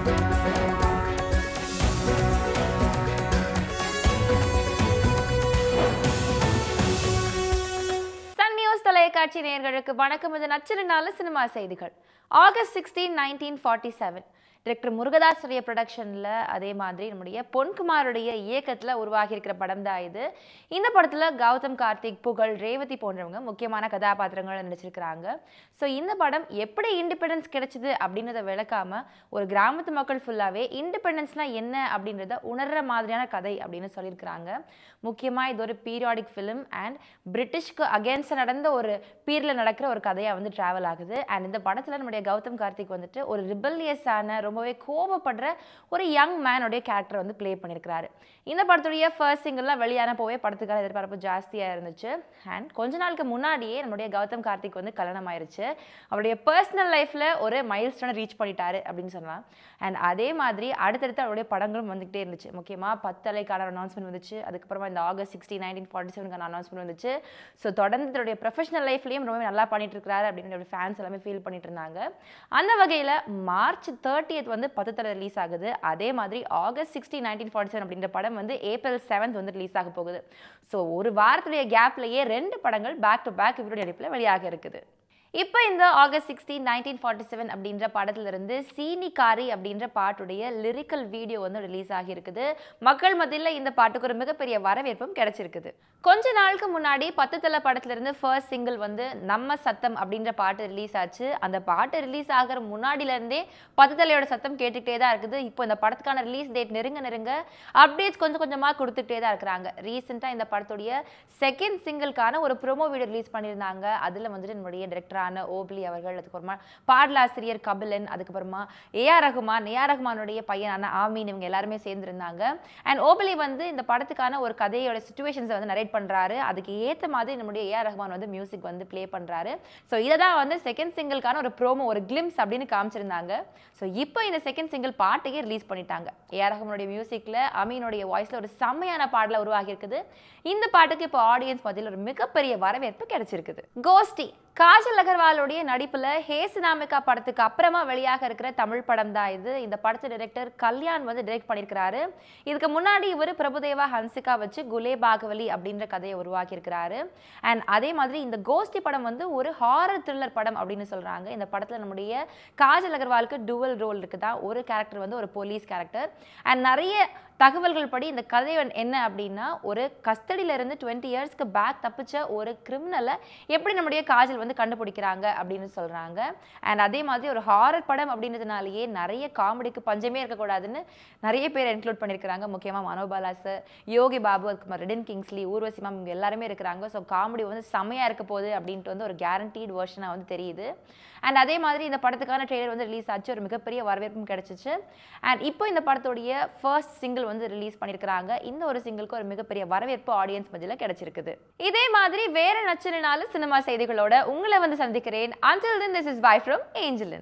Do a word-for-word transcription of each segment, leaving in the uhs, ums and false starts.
தொலைக்காட்சி நேயர்களுக்கு வணக்கம். இது நச்சிரு நாலு சினிமா செய்திகள். August sixteen nineteen forty seven director முருகதாஸுடைய ப்ரொடக்ஷனில், அதே மாதிரி நம்முடைய பொன்குமாருடைய இயக்கத்தில் உருவாகி இருக்கிற படம் தான் இது. இந்த படத்தில் கௌதம் கார்த்திக், புகழ், ரேவதி போன்றவங்க முக்கியமான கதாபாத்திரங்கள் நடிச்சிருக்கிறாங்க. ஸோ இந்த படம் எப்படி இண்டிபெண்டன்ஸ் கிடைச்சிது அப்படின்றத விளக்காமல் ஒரு கிராமத்து மக்கள் ஃபுல்லாகவே இண்டிபெண்டன்ஸ்னால் என்ன அப்படின்றத உணர்கிற மாதிரியான கதை அப்படின்னு சொல்லியிருக்கிறாங்க. முக்கியமாக இது ஒரு பீரியாடிக் ஃபிலிம் அண்ட் பிரிட்டிஷ்க்கு அகேன்ஸ்டாக நடந்த ஒரு பீரியடில் நடக்கிற ஒரு கதையாக வந்து ட்ராவல் ஆகுது. அண்ட் இந்த படத்தில் நம்முடைய கௌதம் கார்த்திக் வந்துட்டு ஒரு ரிபல்லியஸான, ரொம்பவே கோபப்படுற ஒரு யங் மேனுடைய கேரக்டர் வந்து பிளே பண்ணியிருக்கிறாரு. இந்த படத்துடைய ஃபர்ஸ்ட் சிங்கிள்லாம் வெளியான போவே படத்துக்கான எதிர்பார்ப்பு ஜாஸ்தியாக இருந்துச்சு. அண்ட் கொஞ்ச நாளுக்கு முன்னாடியே நம்முடைய கௌதம் கார்த்திக் வந்து கல்யாணம் ஆயிடுச்சு. அவருடைய பர்சனல் லைஃப்பில் ஒரு மைல் ஸ்டோனை ரீச் பண்ணிட்டாரு அப்படின்னு சொல்லலாம். அண்ட் அதே மாதிரி அடுத்தடுத்து அவருடைய படங்களும் வந்துகிட்டே இருந்துச்சு. முக்கியமாக பத்தலைக்கான அனௌன்ஸ்மெண்ட் வந்துச்சு. அதுக்கப்புறமா இந்த ஆகஸ்ட் சிக்ஸ்டீன் நைன்டீன் ஃபார்ட்டி செவனுக்கான அனௌன்ஸ்மெண்ட் வந்துச்சு. ஸோ தொடர்ந்து தன்னுடைய ப்ரொஃபஷனல் லைஃப்லையும் ரொம்ப நல்லா பண்ணிட்டு இருக்கிறாரு அப்படின்னு ஃபேன்ஸ் எல்லாமே ஃபீல் பண்ணிட்டு இருந்தாங்க. அந்த வகையில் மார்ச் தேர்ட்டியத் வந்து பத்து தலை ரிலீஸ் ஆகுது. அதே மாதிரி August sixteen nineteen forty seven அப்படின்ற படம் வந்து ஏப்ரல் செவன்த் வந்து ரிலீஸ் ஆக போகுது. ஸோ ஒரு வாரத்துடைய கேப்லேயே ரெண்டு படங்கள் பேக் டு பேக் இவருடைய நடிப்பில் வெளியாக இருக்குது. இப்போ இந்த August sixteen nineteen forty seven அப்படின்ற படத்திலிருந்து சீனிகாரி அப்படின்ற பாட்டுடைய லிரிக்கல் வீடியோ வந்து ரிலீஸ் ஆகியிருக்குது. மக்கள் மத்தியில் இந்த பாட்டுக்கு ஒரு மிகப்பெரிய வரவேற்பும் கிடைச்சிருக்குது. கொஞ்ச நாளுக்கு முன்னாடி பத்து தலை படத்திலிருந்து ஃபர்ஸ்ட் சிங்கிள் வந்து நம்ம சத்தம் அப்படின்ற பாட்டு ரிலீஸ் ஆச்சு. அந்த பாட்டு ரிலீஸ் ஆகிற முன்னாடியிலேருந்தே பத்து தலையோட சத்தம் கேட்டுக்கிட்டே தான் இருக்குது. இப்போ இந்த படத்துக்கான ரிலீஸ் டேட் நெருங்க நெருங்க அப்டேட்ஸ் கொஞ்சம் கொஞ்சமாக கொடுத்துக்கிட்டே தான் இருக்கிறாங்க. ரீசெண்டாக இந்த படத்துடைய செகண்ட் சிங்கிள்கான ஒரு ப்ரோமோ வீடியோ ரிலீஸ் பண்ணியிருந்தாங்க. அதில் வந்துட்டு நம்முடைய டிரெக்டர் ஓபிலி அவர்கள், அதுக்கப்புறமா பாடலாசிரியர் கபிலன், அதுக்கப்புறமா ஏஆர் ரகுமான், ஏஆர் ரகுமானுடைய பையனான ஆமீன், இவங்க எல்லாருமே சேர்ந்திருந்தாங்க. அண்ட் ஓபிலி வந்து இந்த படத்துக்கான ஒரு கதையோட சிச்சுவேஷன்ஸை வந்து நரேட் பண்றாரு. அதுக்கு ஏற்ற மாதிரி நம்முடைய ஏஆர் ரகுமான் வந்து மியூசிக் வந்து பிளே பண்றாரு. ஸோ இதை தான் வந்து செகண்ட் சிங்கிள்கான ஒரு ப்ரோமோ, ஒரு கிளிம்ஸ் அப்படின்னு காமிச்சிருந்தாங்க. ஸோ இப்போ இந்த செகண்ட் சிங்கிள் பாட்டையே ரிலீஸ் பண்ணிட்டாங்க. ஏஆர் ரகுமானுடைய மியூசிக்ல அமீனுடைய வாய்ஸ்ல ஒரு செம்மையான பாடல உருவாகி இருக்குது. இந்த பாட்டுக்கு இப்போ ஆடியன்ஸ் மத்தியில் ஒரு மிகப்பெரிய வரவேற்பு கிடைச்சிருக்குது. கோஸ்டி காஜல் அகர்வாலுடைய நடிப்புல ஹேசினாமிகா படத்துக்கு அப்புறமா வெளியாக இருக்கிற தமிழ் படம் தான் இது. இந்த படத்தை டைரக்டர் கல்யாண் வந்து டைரக்ட் பண்ணியிருக்கிறாரு. இதுக்கு முன்னாடி இவர் பிரபுதேவா, ஹன்சிகா வச்சு குலே பாகவலி அப்படின்ற கதையை உருவாக்கி இருக்கிறாரு. அண்ட் அதே மாதிரி இந்த கோஸ்டி படம் வந்து ஒரு ஹாரர் த்ரில்லர் படம் அப்படின்னு சொல்றாங்க. இந்த படத்துல நம்முடைய காஜல் அகர்வாலுக்கு டுவல் ரோல் இருக்குதா. ஒரு கேரக்டர் வந்து ஒரு போலீஸ் கேரக்டர். அண்ட் நிறைய தகவல்கள் படி இந்த கதை என்ன அப்படின்னா, ஒரு கஸ்டடியில இருந்து டுவெண்ட்டி இயர்ஸ்க்கு பேக் தப்பிச்ச ஒரு கிரிமினலை எப்படி நம்முடைய காஜல் வந்து கண்டுபிடிக்கிறாங்க அப்படின்னு சொல்றாங்க. அண்ட் அதே மாதிரி ஒரு ஹாரர் படம் அப்படின்றதுனாலேயே நிறைய காமெடிக்கு பஞ்சமே இருக்கக்கூடாதுன்னு நிறைய பேர் இன்க்ளூட் பண்ணியிருக்கிறாங்க. முக்கியமாக மனோபாலா சார், யோகி பாபு, அதுக்கு ரெடின் கிங்ஸ்லி, ஊர்வசி மேம், இவங்க எல்லாருமே இருக்கிறாங்க. ஸோ காமெடி வந்து செம்மையா இருக்க போகுது அப்படின்ட்டு வந்து ஒரு கேரண்டீட் வெர்ஷனாக வந்து தெரியுது. அண்ட் அதே மாதிரி இந்த படத்துக்கான ட்ரெய்லர் வந்து ரிலீஸ் ஆச்சு. ஒரு மிகப்பெரிய வரவேற்பும் கிடைச்சிச்சு. அண்ட் இப்போ இந்த படத்துடைய ஃபர்ஸ்ட் சிங்கிள் வந்து ரிலீஸ் பண்ணியிருக்கிறாங்க. இந்த ஒரு சிங்கிளுக்கு ஒரு மிகப்பெரிய வரவேற்பு ஆடியன்ஸ் மத்தியில் கிடைச்சிருக்குது. இதே மாதிரி வேற நச்சிரு நாலு சினிமா செய்திகளோட உங்களை வந்து சந்திக்கிறேன். Until then, this is bye from Angelin.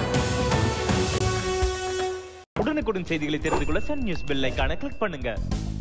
உடனுக்குடன் செய்திகளை தெரிந்து கொள்ள சன் நியூஸ் பெல் ஐகானை கிளிக் பண்ணுங்க.